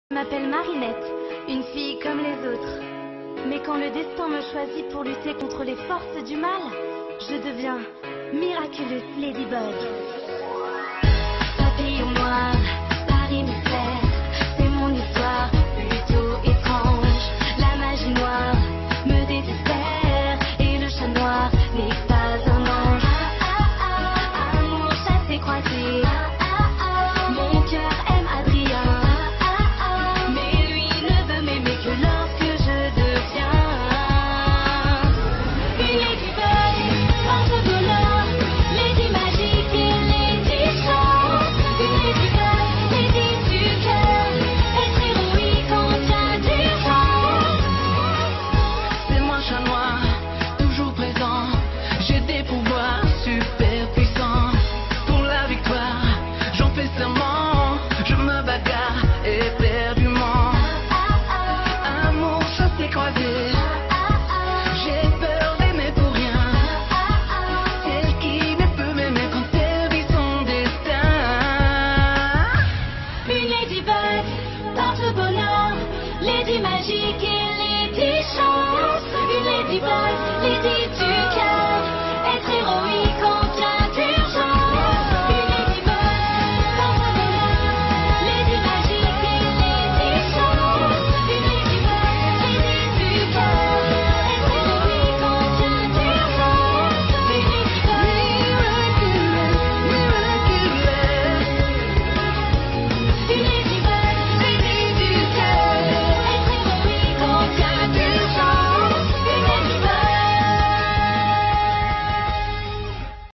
Je m'appelle Marinette, une fille comme les autres. Mais quand le destin me choisit pour lutter contre les forces du mal, je deviens Miraculous Ladybug. Papillon noir, Paris mystère, c'est mon histoire plutôt étrange. La magie noire me désespère et le chat noir n'est pas un ange. Amour chassé croisé, mon cœur aime Adrien. Lady magique et Lady chance, une Ladybug, Lady du